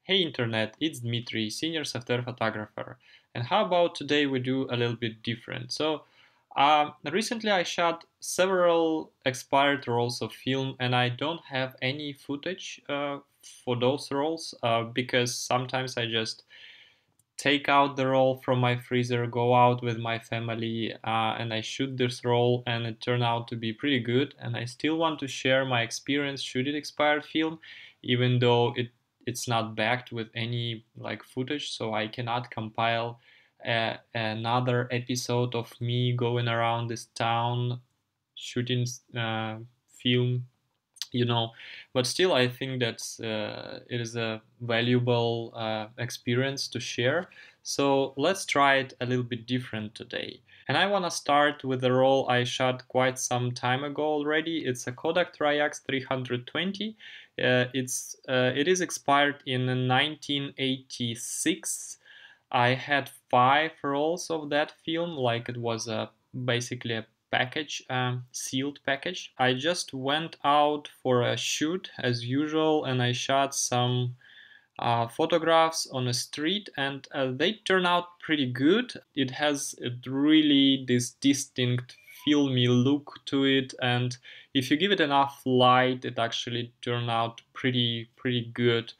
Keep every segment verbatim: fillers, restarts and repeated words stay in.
Hey Internet, it's Dmitry, senior software photographer. And how about today we do a little bit different? So, um, recently I shot several expired rolls of film and I don't have any footage uh, for those rolls uh, because sometimes I just take out the roll from my freezer, go out with my family, uh, and I shoot this roll, and it turned out to be pretty good. And I still want to share my experience shooting expired film, even though it it's not backed with any like footage, so I cannot compile uh, another episode of me going around this town shooting uh, film you know but still I think that uh, it is a valuable uh, experience to share, so let's try it a little bit different today. And I want to start with a roll I shot quite some time ago already. It's a Kodak T R I-X three twenty. Uh, it's uh, it is expired in nineteen eighty-six. I had five rolls of that film, like it was a basically a package, um, sealed package. I just went out for a shoot as usual, and I shot some uh, photographs on a street, and uh, they turn out pretty good. It has a really this distinct filmy look to it, and if you give it enough light, it actually turn out pretty pretty good.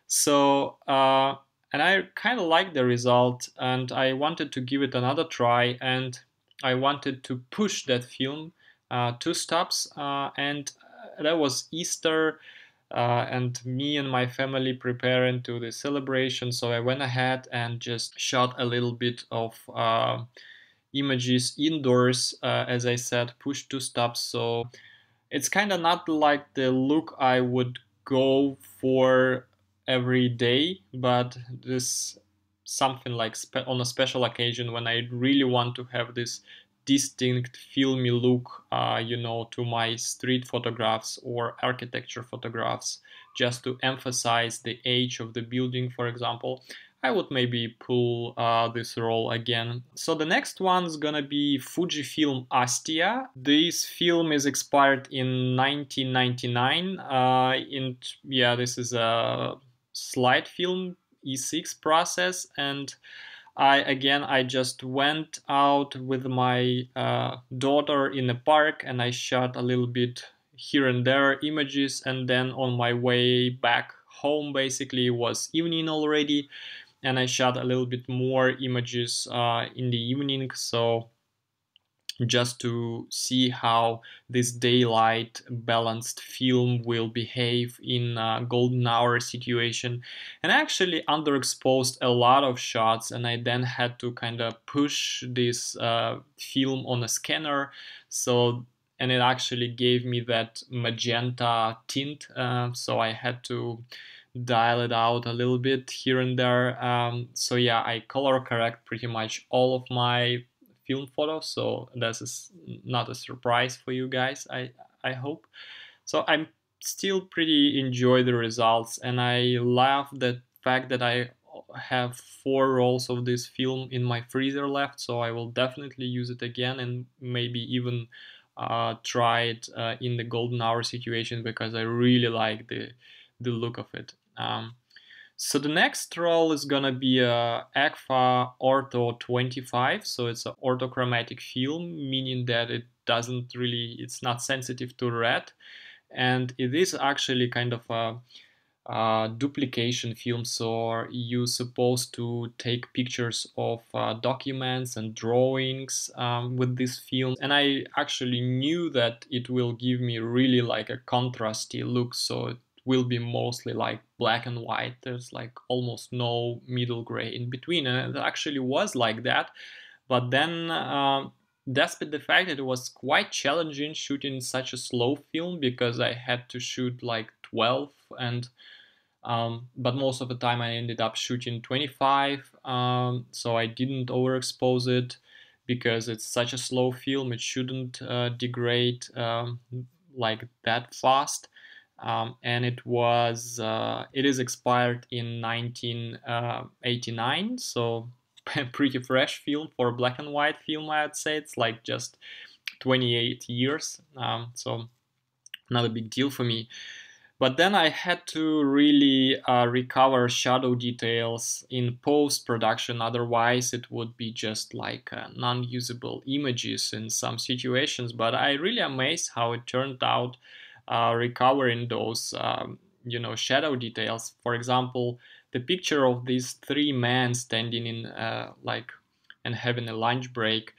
So uh, and I kind of like the result, and I wanted to give it another try, and I wanted to push that film uh, two stops, uh, and that was Easter, uh, and me and my family preparing to the celebration. So I went ahead and just shot a little bit of uh, images indoors, uh, as I said, push two stops. So it's kind of not like the look I would go for every day, but this something like spe- on a special occasion when I really want to have this distinct filmy look, uh, you know, to my street photographs or architecture photographs, just to emphasize the age of the building, for example. I would maybe pull uh, this roll again. So the next one's gonna be Fujifilm ASTIA. This film is expired in nineteen ninety-nine. Uh, in yeah, this is a slide film E six process, and I again I just went out with my uh, daughter in a park, and I shot a little bit here and there images, and then on my way back home, basically it was evening already, and I shot a little bit more images uh, in the evening, so just to see how this daylight balanced film will behave in a golden hour situation. And I actually underexposed a lot of shots, and I then had to kind of push this uh, film on a scanner, so and it actually gave me that magenta tint, uh, so I had to dial it out a little bit here and there. Um, so yeah, I color correct pretty much all of my film photos, so this is not a surprise for you guys, I I hope. So I'm still pretty enjoy the results, and I love the fact that I have four rolls of this film in my freezer left, so I will definitely use it again, and maybe even uh, try it uh, in the golden hour situation, because I really like the the look of it. Um, so the next roll is gonna be a Agfa Ortho twenty-five. So it's an orthochromatic film, meaning that it doesn't really, it's not sensitive to red, and it is actually kind of a, a duplication film. So you're supposed to take pictures of uh, documents and drawings um, with this film, and I actually knew that it will give me really like a contrasty look. So it will be mostly like black and white. There's like almost no middle gray in between, and it actually was like that. But then, uh, despite the fact that it was quite challenging shooting such a slow film, because I had to shoot like twelve, and um, but most of the time I ended up shooting twenty-five, um, so I didn't overexpose it because it's such a slow film. It shouldn't uh, degrade um, like that fast. Um, and it was uh, it is expired in nineteen eighty-nine, so pretty fresh film for black and white film. I'd say it's like just twenty-eight years, um, so not a big deal for me. But then I had to really uh, recover shadow details in post-production, otherwise it would be just like uh, non-usable images in some situations. But I really amazed how it turned out, uh, recovering those um, you know, shadow details. For example, the picture of these three men standing in uh, like and having a lunch break.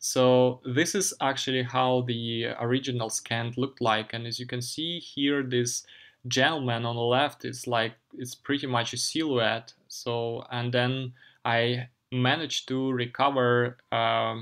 So this is actually how the original scan looked like, and as you can see here, this gentleman on the left is like, it's pretty much a silhouette. So, and then I managed to recover um,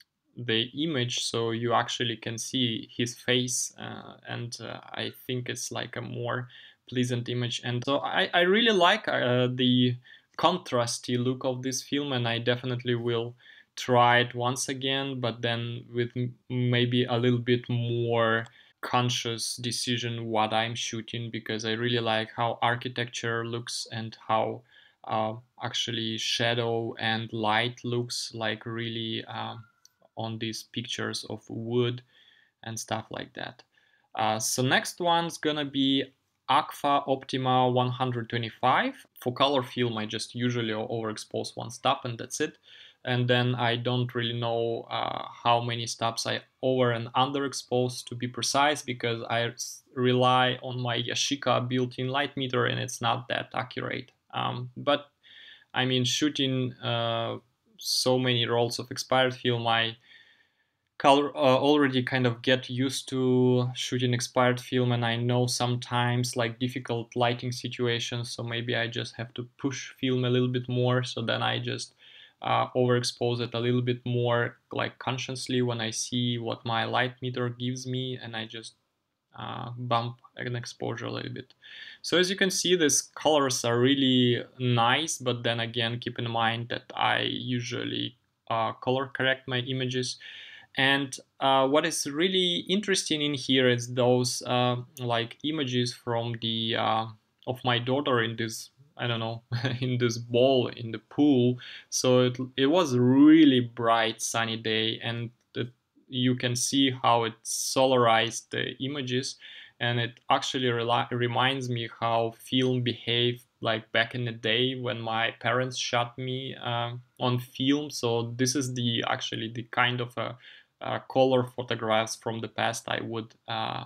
the image so you actually can see his face, uh, and uh, I think it's like a more pleasant image. And so I, I really like uh, the contrasty look of this film, and I definitely will try it once again, but then with maybe a little bit more conscious decision what I'm shooting, because I really like how architecture looks and how uh, actually shadow and light looks like really um, on these pictures of wood and stuff like that. Uh, so next one's gonna be Agfa Optima one twenty-five. For color film, I just usually overexpose one stop and that's it. And then I don't really know uh, how many stops I over and underexpose, to be precise, because I rely on my Yashica built-in light meter and it's not that accurate. Um, but I mean, shooting uh, so many rolls of expired film, I color, uh, already kind of get used to shooting expired film, and I know sometimes like difficult lighting situations, so maybe I just have to push film a little bit more, so then I just uh, overexpose it a little bit more, like consciously when I see what my light meter gives me, and I just uh, bump an exposure a little bit. So as you can see, these colors are really nice, but then again, keep in mind that I usually uh, color correct my images. And uh, what is really interesting in here is those uh, like images from the uh, of my daughter in this, I don't know, in this bowl in the pool. So it, it was a really bright sunny day, and the, you can see how it solarized the images, and it actually reminds me how film behaved like back in the day when my parents shot me uh, on film. So this is the actually the kind of a uh, color photographs from the past, I would uh,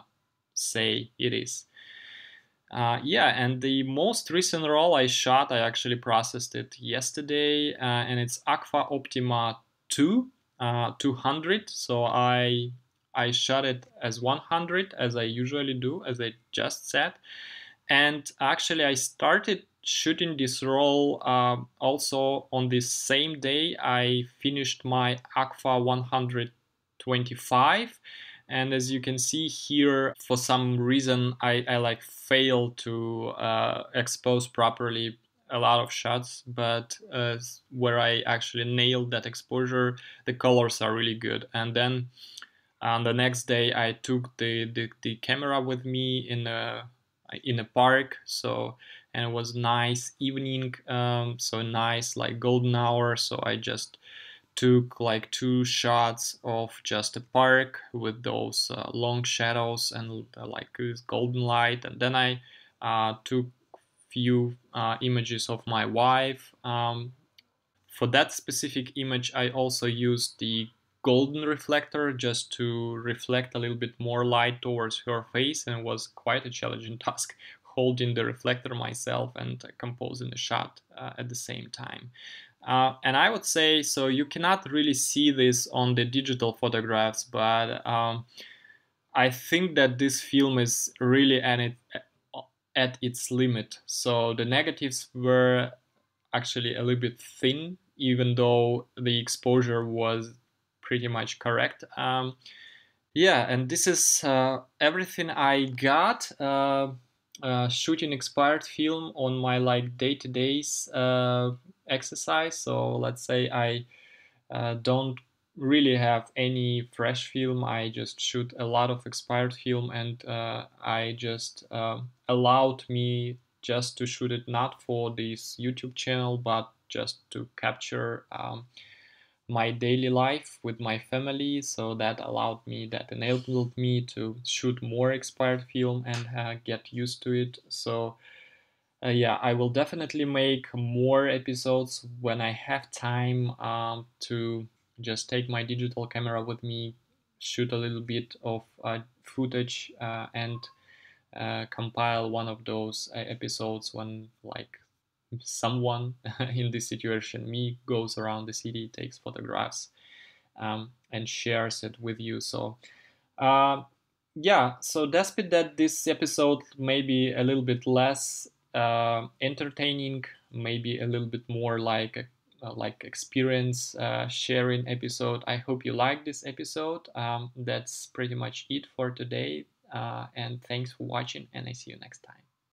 say it is. Uh, yeah, and the most recent roll I shot, I actually processed it yesterday, uh, and it's Agfa Optima two, uh, two hundred. So I I shot it as one hundred, as I usually do, as I just said. And actually, I started shooting this roll uh, also on this same day I finished my Agfa one twenty-five. And as you can see here, for some reason, I, I like failed to uh, expose properly a lot of shots, but uh, where I actually nailed that exposure, the colors are really good. And then on the next day, I took the, the, the camera with me in a in a park, so, and it was nice evening, um, so nice like golden hour. So I just took like two shots of just a park with those uh, long shadows and uh, like this golden light, and then I uh, took few uh, images of my wife. Um, for that specific image, I also used the golden reflector just to reflect a little bit more light towards her face, and it was quite a challenging task holding the reflector myself and uh, composing the shot uh, at the same time. Uh, and I would say, so you cannot really see this on the digital photographs, but um, I think that this film is really at, it, at its limit. So the negatives were actually a little bit thin, even though the exposure was pretty much correct. Um, yeah, and this is uh, everything I got uh, uh, shooting expired film on my like day-to-days uh, exercise. So let's say I uh, don't really have any fresh film. I just shoot a lot of expired film, and uh, I just uh, allowed me just to shoot it not for this YouTube channel, but just to capture um, my daily life with my family. So that allowed me, that enabled me to shoot more expired film and uh, get used to it. So uh, yeah, I will definitely make more episodes when I have time um, to just take my digital camera with me, shoot a little bit of uh, footage, uh, and uh, compile one of those uh, episodes when, like, someone in this situation, me, goes around the city, takes photographs, um, and shares it with you. So uh, yeah, so despite that this episode may be a little bit less uh, entertaining, maybe a little bit more like a uh, like experience uh, sharing episode, I hope you like this episode. Um, that's pretty much it for today, uh, and thanks for watching, and I see you next time.